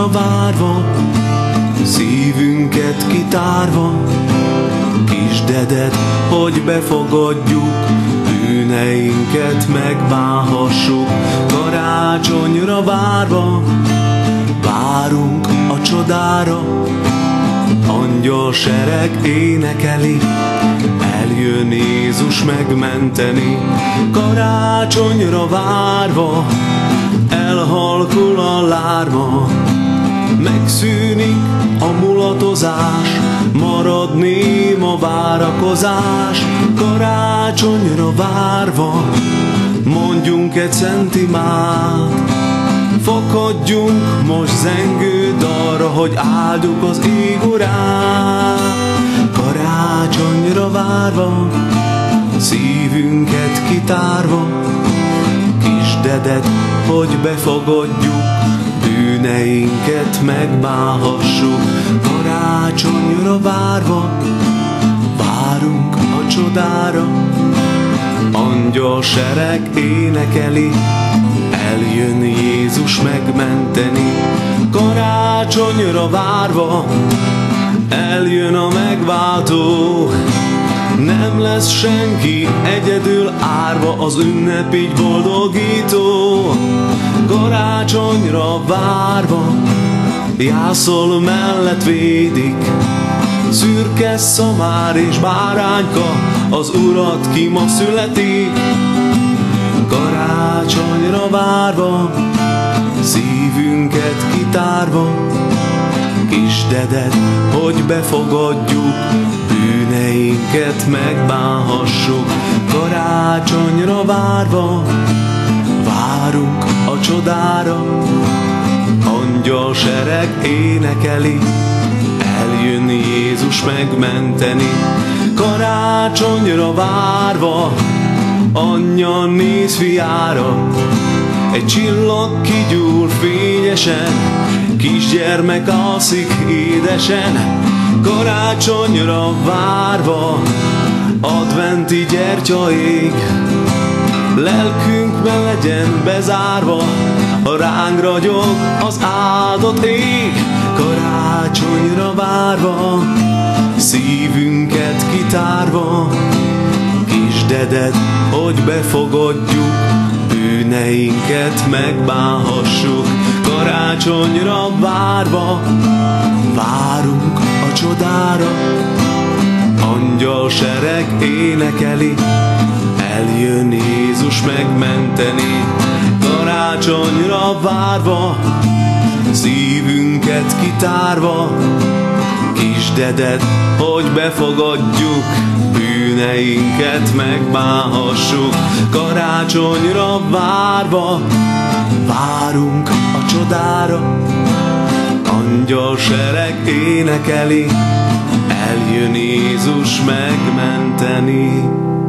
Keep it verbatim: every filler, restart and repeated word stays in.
karácsonyra várva, szívünket kitárva, kisdeded, hogy befogadjuk, bűneinket megbánhassuk. Karácsonyra várva, várunk a csodára, angyal sereg énekeli, eljön Jézus megmenteni. Karácsonyra várva, elhalkul a lárma, megszűnik a mulatozás, marad néma várakozás. Karácsonyra várva, mondjunk egy szent imát, fakadjunk most zengő dalra, hogy áldjuk az ég urát. Karácsonyra várva, szívünket kitárva, kisdeded, hogy befogadjuk, bűneinket megbánhassuk. Karácsonyra várva, várunk a csodára, angyal sereg énekeli, eljön Jézus megmenteni. Karácsonyra várva, eljön a megváltó, nem lesz senki egyedül árva, az ünnep így boldogító. Karácsonyra várva, jászol mellett védik, szürke szamár és bárányka, az Urat ki ma születik. Karácsonyra várva, szívünket kitárva, kisdeded, hogy befogadjuk, bűneinket megbánhassuk. Karácsonyra várva, várunk a csodára, angyal sereg énekeli, eljön Jézus megmenteni. Karácsonyra várva, anyja néz fiára, egy csillag kigyúl fényesen, kisgyermek alszik édesen. Karácsonyra várva, adventi gyertya ég, lelkünkbe legyen bezárva, ha ránk ragyog az áldott ég. Karácsonyra várva, szívünket kitárva, kisdeded, hogy befogadjuk, bűneinket megbánhassuk. Karácsonyra várva, várunk a csodára, angyal sereg énekeli, eljön Jézus megmenteni. Karácsonyra várva, szívünket kitárva, kisdeded, hogy befogadjuk, bűneinket megbánhassuk. Karácsonyra várva, várunk a csodára, angyal sereg énekeli, eljön Jézus megmenteni.